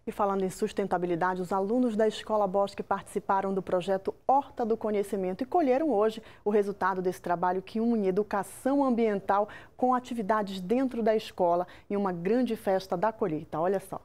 E falando em sustentabilidade, os alunos da Escola Bosque participaram do projeto Horta do Conhecimento e colheram hoje o resultado desse trabalho que une educação ambiental com atividades dentro da escola em uma grande festa da colheita. Olha só.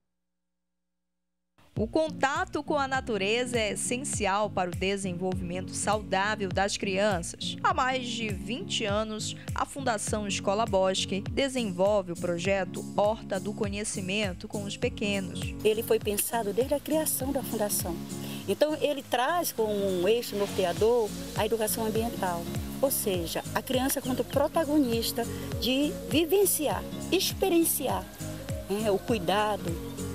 O contato com a natureza é essencial para o desenvolvimento saudável das crianças. Há mais de 20 anos, a Fundação Escola Bosque desenvolve o projeto Horta do Conhecimento com os pequenos. Ele foi pensado desde a criação da Fundação. Então, ele traz como um eixo norteador a educação ambiental. Ou seja, a criança como protagonista de vivenciar, experienciar o cuidado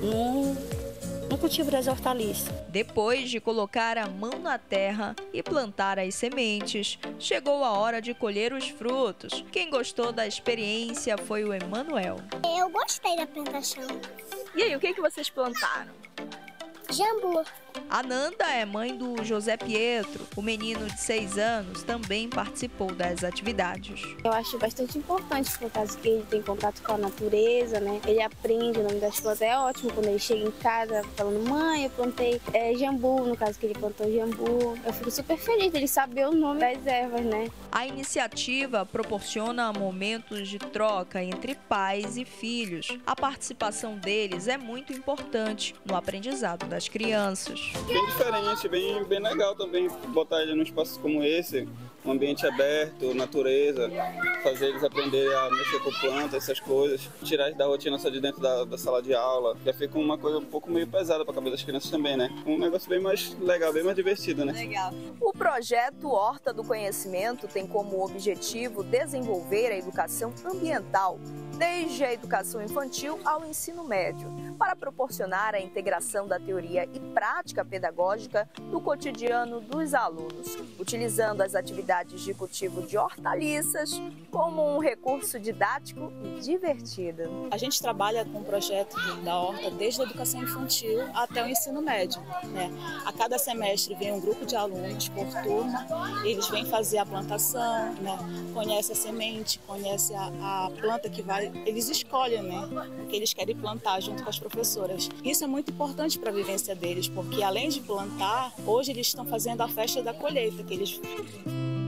no cultivo das hortaliças. Depois de colocar a mão na terra e plantar as sementes, chegou a hora de colher os frutos. Quem gostou da experiência foi o Emanuel. Eu gostei da plantação. E aí, o que vocês plantaram? Jambu. A Nanda é mãe do José Pietro. O menino de 6 anos também participou das atividades. Eu acho bastante importante, por causa que ele tem contato com a natureza, né? Ele aprende o nome das plantas. É ótimo quando ele chega em casa falando: mãe, eu plantei jambu, no caso que ele plantou jambu. Eu fico super feliz dele saber o nome das ervas, né? A iniciativa proporciona momentos de troca entre pais e filhos. A participação deles é muito importante no aprendizado das crianças. Bem diferente, bem legal também botar ele num espaço como esse, um ambiente aberto, natureza, fazer eles aprenderem a mexer com plantas, essas coisas, tirar eles da rotina só de dentro da sala de aula. Já fica uma coisa um pouco meio pesada para a cabeça das crianças também, né? Um negócio bem mais legal, bem mais divertido, né? Legal. O projeto Horta do Conhecimento tem como objetivo desenvolver a educação ambiental, desde a educação infantil ao ensino médio, para proporcionar a integração da teoria e prática pedagógica no cotidiano dos alunos, utilizando as atividades de cultivo de hortaliças como um recurso didático e divertido. A gente trabalha com o projeto da Horta desde a educação infantil até o ensino médio, né? A cada semestre vem um grupo de alunos por turma, eles vêm fazer a plantação, né? Conhece a semente, conhece a planta que vai, eles escolhem, né? O que eles querem plantar junto com as professoras. Isso é muito importante para a vivência deles, porque além de plantar, hoje eles estão fazendo a festa da colheita, que eles